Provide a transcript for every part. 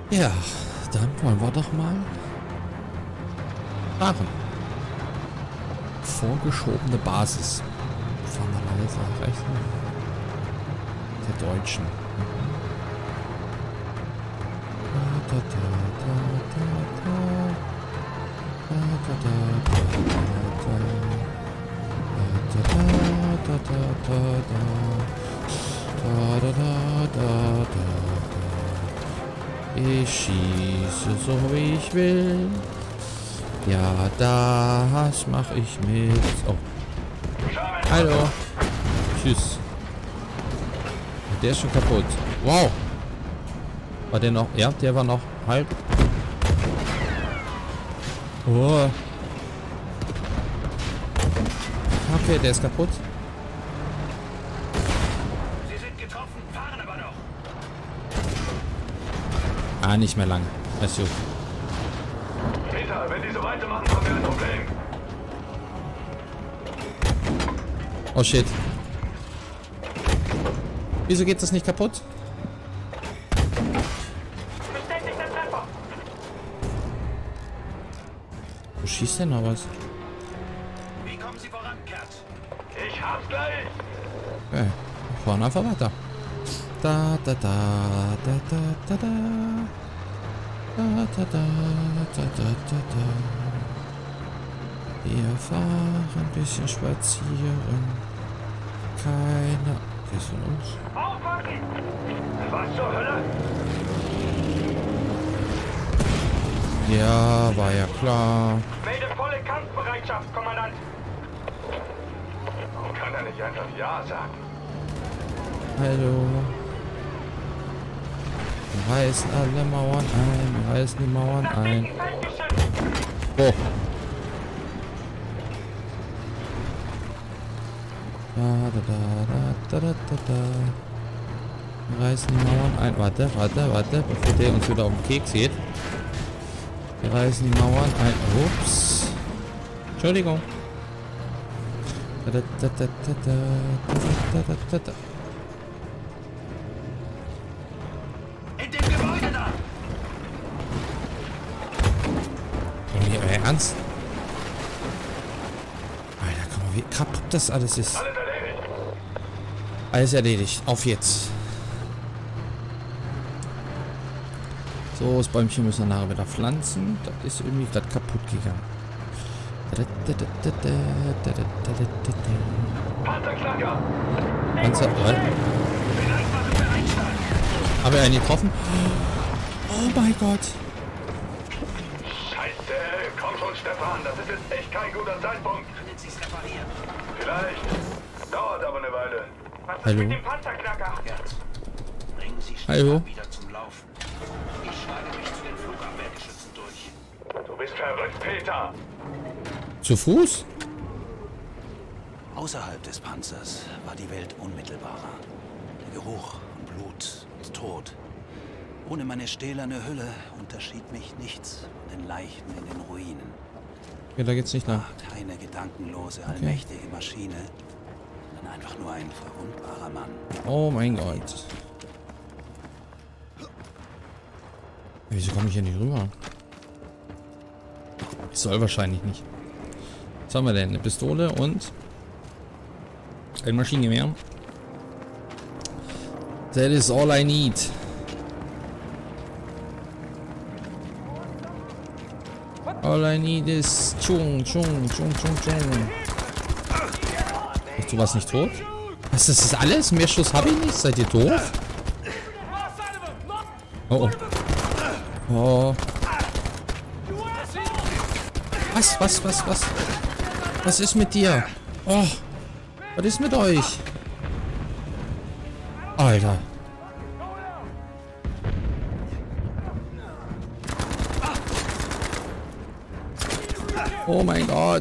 Ja, dann wollen wir doch mal fahren. Vorgeschobene Basis. Fahren wir mal jetzt nach rechts. Der Deutschen. Ich schieße so wie ich will. Ja, das mache ich mit. Oh. Hallo. Tschüss. Der ist schon kaputt. Wow. War der noch? Ja, der war noch halb. Oh. Okay, der ist kaputt. Sie sind getroffen, fahren aber noch. Ah, nicht mehr lang. Weißt du. Peter, wenn die so weitermachen, haben wir ein Problem. Oh shit. Wieso geht das nicht kaputt? Bestätigter Treffer. Wo schießt denn noch was? Wie kommen Sie voran, Kert? Ich hab's gleich. Okay. Wir fahren einfach weiter. Da da da da da da da. Da da da da da da da. Wir fahren ein bisschen spazieren. Keine. Hier ist von uns. Aufpassen! Was zur Hölle? Ja, war ja klar. Melde volle Kampfbereitschaft, Kommandant. Warum kann er nicht einfach Ja sagen? Hallo. Wir reißen alle Mauern ein. Wir reißen die Mauern ein. Oh. Da, da, da, da, da, da, da. Wir reißen die Mauern ein. Warte, bevor der uns wieder auf den Keks geht. Wir reißen die Mauern ein. Ups. Entschuldigung. Da, da, da, da, da, da, da, da, da. In dem Gebäude da! Euer Ernst? Alter, guck mal, wie kaputt das alles ist. Alles erledigt. Alles erledigt. Auf jetzt. So, das Bäumchen müssen wir nachher wieder pflanzen. Das ist irgendwie gerade kaputt gegangen. Panzerknacker! Panzer. Vielleicht machen wir Einstand. Haben wir einen getroffen? Oh mein Gott. Scheiße! Komm schon, Stefan, das ist jetzt echt kein guter Zeitpunkt. Können Sie es reparieren? Vielleicht. Dauert aber eine Weile. Was ist Hallo? mit dem Panzerknacker? Bringen Sie Hallo? Stefan wieder zum Laufen. Ich schlage mich zu den Flugabwehrgeschützen durch. Du bist verrückt, Peter. Zu Fuß? Außerhalb des Panzers war die Welt unmittelbarer. Der Geruch und Blut und Tod. Ohne meine stählerne Hülle unterschied mich nichts von den Leichen in den Ruinen. Ja, da geht's nicht lang. Keine gedankenlose, allmächtige Maschine, sondern einfach nur ein verwundbarer Mann. Oh mein Gott. Wieso komme ich hier nicht rüber? Ich soll wahrscheinlich nicht. Was haben wir denn? Eine Pistole und ein Maschinengewehr. That is all I need. All I need is Chung. Bist du was nicht tot? Was, das ist alles? Mehr Schuss habe ich nicht? Seid ihr doof? Oh oh. Oh. Was? Was ist mit dir? Oh. Was ist mit euch? Alter. Oh mein Gott.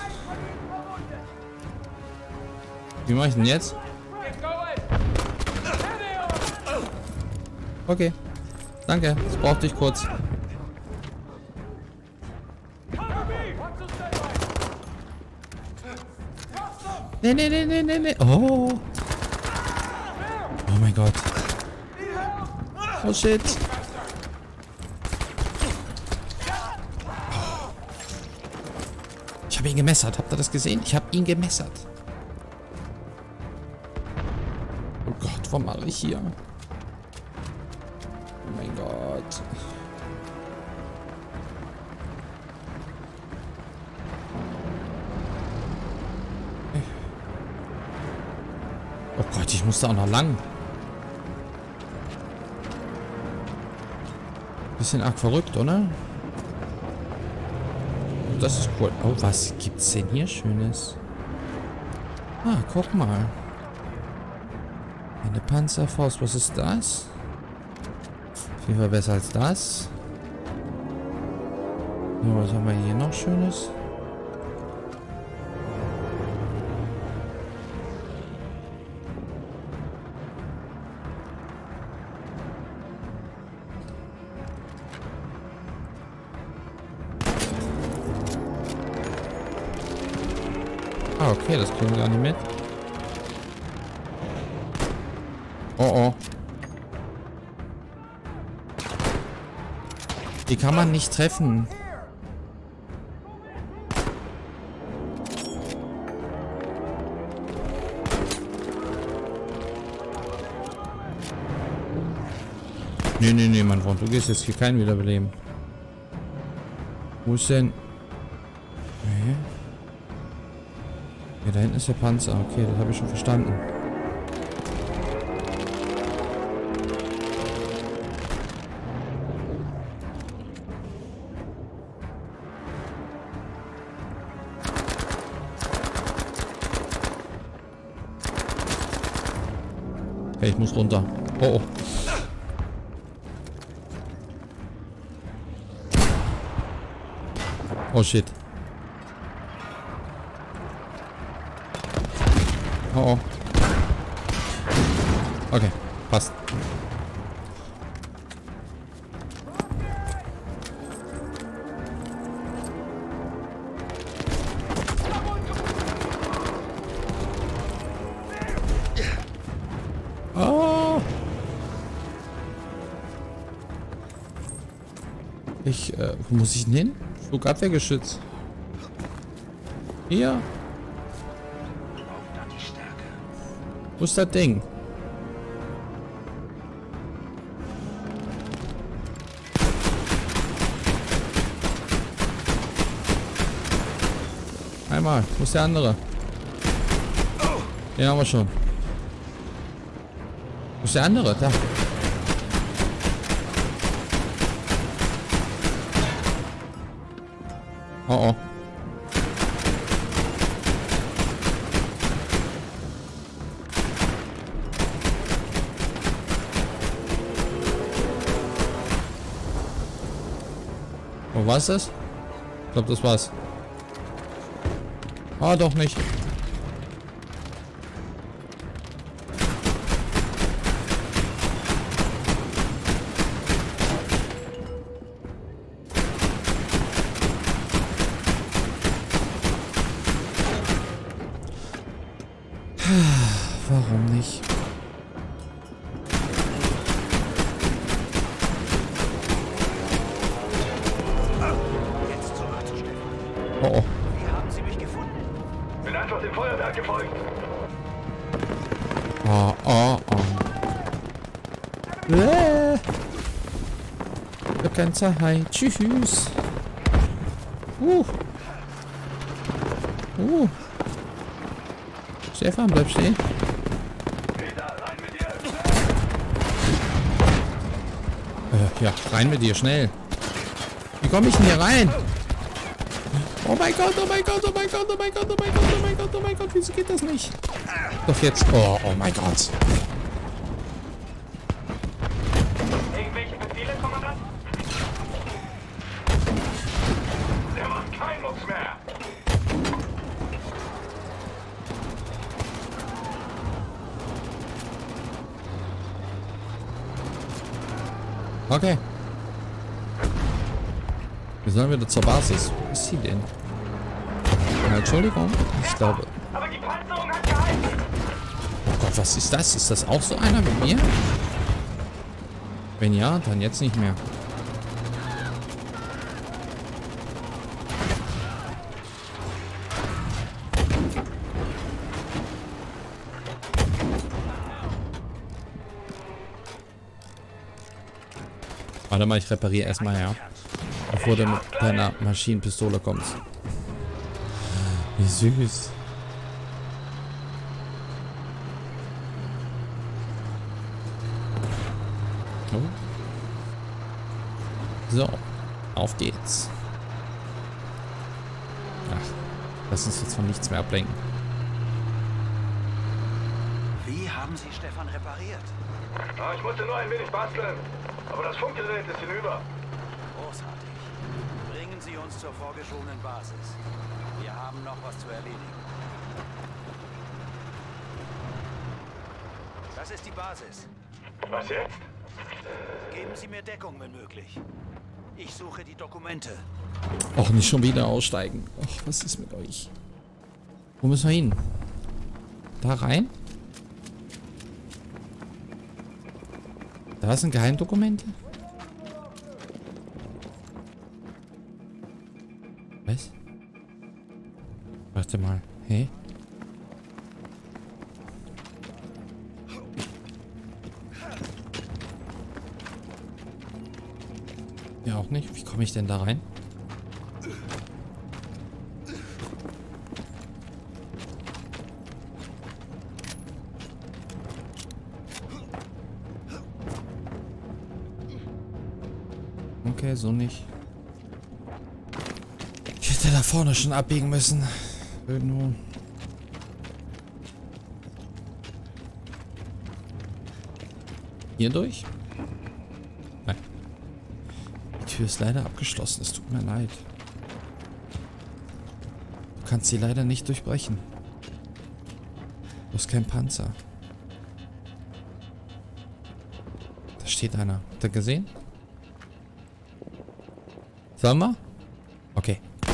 Wie mache ich denn jetzt? Okay. Danke. Das brauchte ich kurz. Nee. Oh. Oh mein Gott. Oh shit. habe ihn gemessert. Habt ihr das gesehen? Ich habe ihn gemessert. Oh Gott, was mache ich hier? Oh mein Gott. Oh Gott, ich muss da auch noch lang. Bisschen arg verrückt, oder? Das ist cool. Oh, was gibt's denn hier Schönes? Ah, guck mal. Eine Panzerfaust. Was ist das? Auf jeden Fall besser als das. So, was haben wir hier noch Schönes? Ah, okay, das kriegen wir gar nicht mit. Oh, oh. Die kann man nicht treffen. Nee, mein Freund, du gehst jetzt hier keinen wiederbeleben. Wo ist denn... Nee. Ja, da hinten ist der Panzer. Okay, das habe ich schon verstanden. Hey, ich muss runter. Oh, oh. Oh shit. Oh, oh. Okay, passt. Oh. Wo muss ich denn hin? Flugabwehrgeschütz. Hier. Wo ist das Ding? Einmal. Wo ist der andere? Den haben wir schon. Wo ist der andere? Da. Oh oh. Oh, war's das? Ich glaube, das war's. Ah, doch nicht. Warum nicht? Oh oh. Wie haben Sie mich gefunden? Bin einfach dem Feuerwerk gefolgt. Oh, oh, oh. Kein Zeit. Tschüss. Stefan, bleib stehen. Ja, rein mit dir, schnell. Wie komme ich denn hier rein? Oh mein Gott, oh mein Gott, oh mein Gott, oh mein Gott, oh mein Gott, oh mein Gott, oh mein Gott, wieso geht das nicht? Doch jetzt. Oh, oh mein Gott. Irgendwelche Befehle, Kommandant? Der macht keinen Mucks mehr. Okay. Wir sollen wieder zur Basis. Wo ist sie denn? Ja, Entschuldigung. Ich glaube... Aber die Panzerung hat gehalten. Oh Gott, was ist das? Ist das auch so einer mit mir? Wenn ja, dann jetzt nicht mehr. Warte mal, ich repariere erstmal, ja. Bevor du mit deiner Maschinenpistole kommst. Wie süß. Oh. So, auf geht's. Ach, lass uns jetzt von nichts mehr ablenken. Wie haben Sie Stefan repariert? Ah, ich musste nur ein wenig basteln. Aber das Funkgerät ist hinüber. Großartig. Bringen Sie uns zur vorgeschobenen Basis. Wir haben noch was zu erledigen. Das ist die Basis. Was jetzt? Geben Sie mir Deckung, wenn möglich. Ich suche die Dokumente. Och, nicht schon wieder aussteigen. Och, was ist mit euch? Wo müssen wir hin? Da rein? Da sind Geheimdokumente? Was? Warte mal. Hey? Ja, auch nicht. Wie komme ich denn da rein? Okay, so nicht. Ich hätte da vorne schon abbiegen müssen. Irgendwo. Hier durch? Nein. Die Tür ist leider abgeschlossen. Es tut mir leid. Du kannst sie leider nicht durchbrechen. Du hast keinen Panzer. Da steht einer. Habt ihr gesehen? Sollen wir? Okay.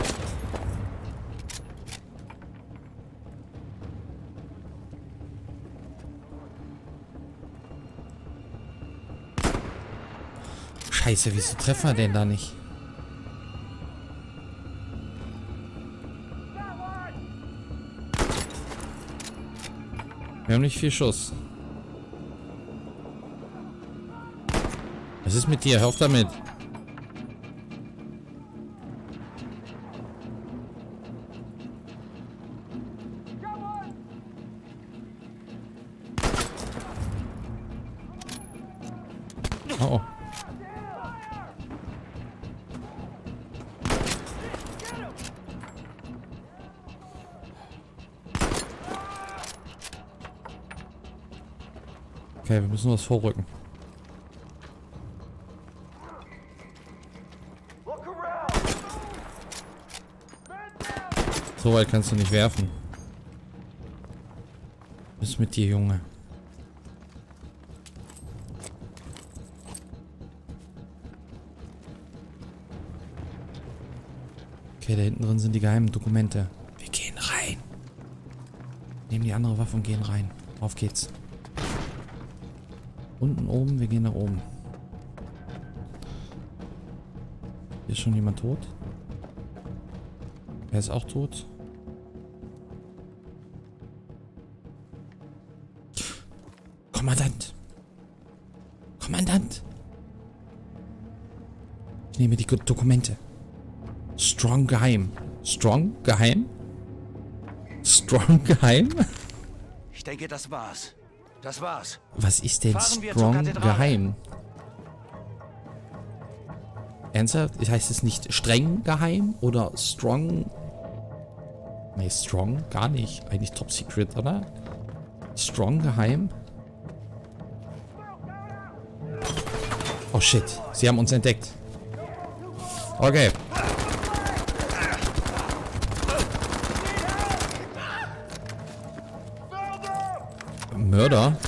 Scheiße, wieso treffen wir den da nicht? Wir haben nicht viel Schuss. Was ist mit dir? Hör auf damit. Oh. Okay, wir müssen was vorrücken. So weit kannst du nicht werfen. Was ist mit dir, Junge? Okay, da hinten drin sind die geheimen Dokumente. Wir gehen rein. Nehmen die andere Waffe und gehen rein. Auf geht's. Unten oben, wir gehen nach oben. Hier ist schon jemand tot. Er ist auch tot. Kommandant! Kommandant! Ich nehme die Dokumente. Strong geheim. Strong geheim? Strong geheim? Ich denke, das war's. Das war's. Was ist denn Strong geheim? Ernsthaft? Heißt es nicht streng geheim oder strong? Nee, strong gar nicht. Eigentlich top secret, oder? Strong geheim? Oh shit, sie haben uns entdeckt. Okay. Mörder?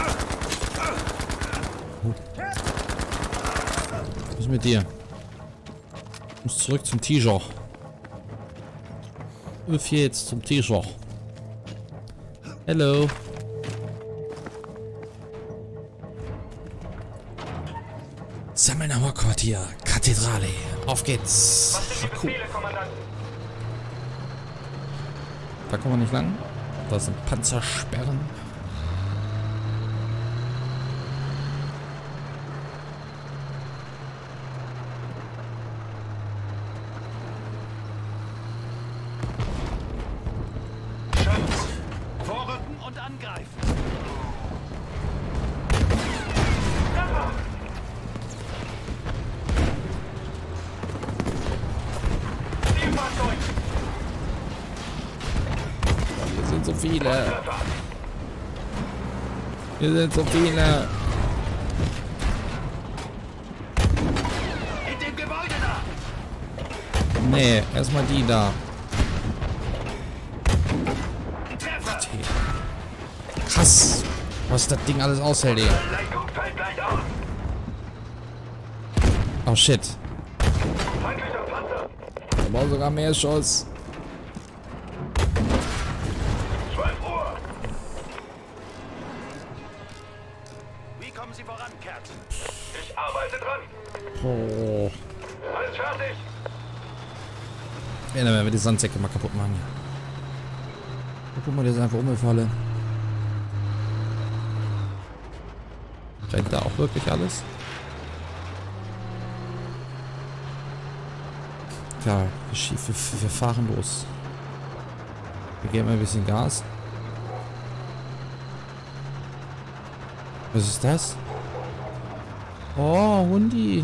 Was ist mit dir? Ich muss zurück zum T-Shirt. Auf jetzt zum T-Shirt. Hello. Sammeln Hauptquartier, Kathedrale. Auf geht's. Cool. Da kommen wir nicht lang. Da sind Panzersperren. und angreifen. Hier sind so viele. Hier sind so viele. In dem Gebäude da! Nee, erstmal die da. Krass, was das Ding alles aushält, ey. Oh shit. Ich brauche sogar mehr Schuss. 12 Uhr. Wie kommen Sie voran, Cat? Ich arbeite dran. Oh. Alles fertig. Ja, dann werden wir die Sandsäcke mal kaputt machen. Guck mal, der ist einfach umgefallen. Brennt da auch wirklich alles? Ja, wir fahren los. Wir geben ein bisschen Gas. Was ist das? Oh, Hundi.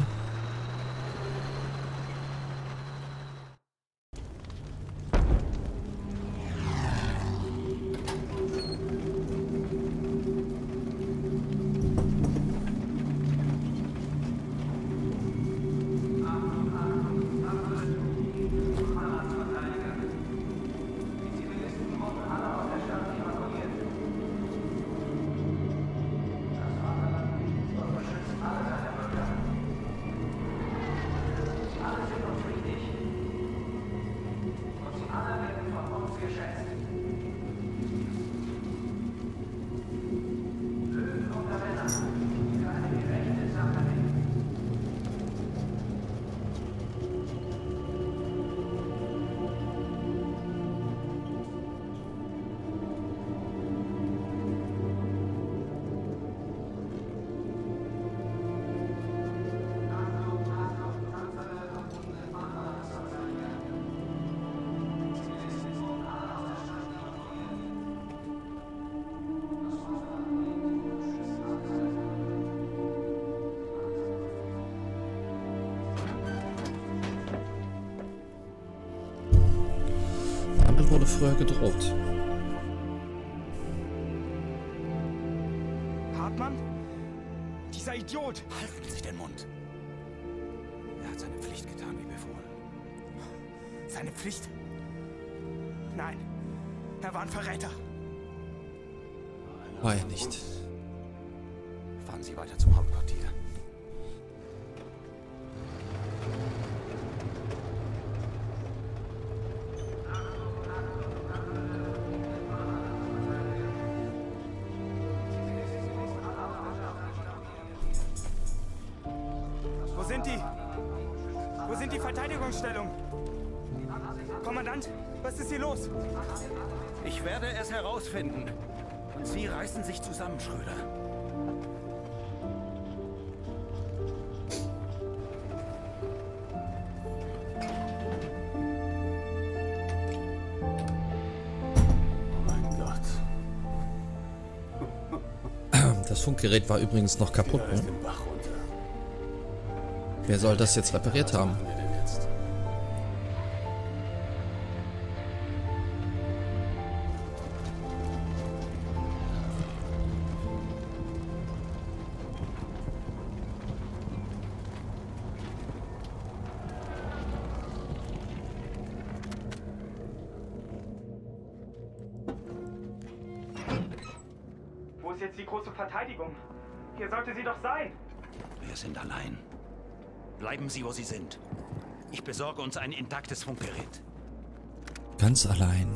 Wurde früher gedroht. Hartmann? Dieser Idiot! Halten Sie den Mund. Er hat seine Pflicht getan, wie befohlen. Seine Pflicht? Nein, er war ein Verräter. War er nicht. Fahren Sie weiter zum Hauptquartier. Wo sind die Verteidigungsstellungen? Kommandant, was ist hier los? Ich werde es herausfinden. Und Sie reißen sich zusammen, Schröder. Oh mein Gott. Das Funkgerät war übrigens noch kaputt. Ne? Wer soll das jetzt repariert haben? Wo ist jetzt die große Verteidigung? Hier sollte sie doch sein. Wir sind allein. Bleiben Sie, wo Sie sind. Ich besorge uns ein intaktes Funkgerät. Ganz allein.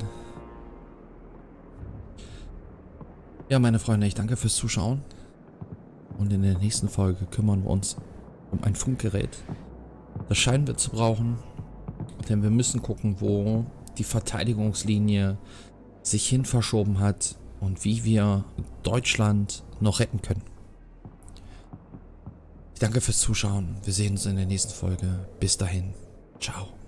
Ja, meine Freunde, ich danke fürs Zuschauen. Und in der nächsten Folge kümmern wir uns um ein Funkgerät. Das scheinen wir zu brauchen. Denn wir müssen gucken, wo die Verteidigungslinie sich hin verschoben hat und wie wir Deutschland noch retten können. Danke fürs Zuschauen. Wir sehen uns in der nächsten Folge. Bis dahin. Ciao.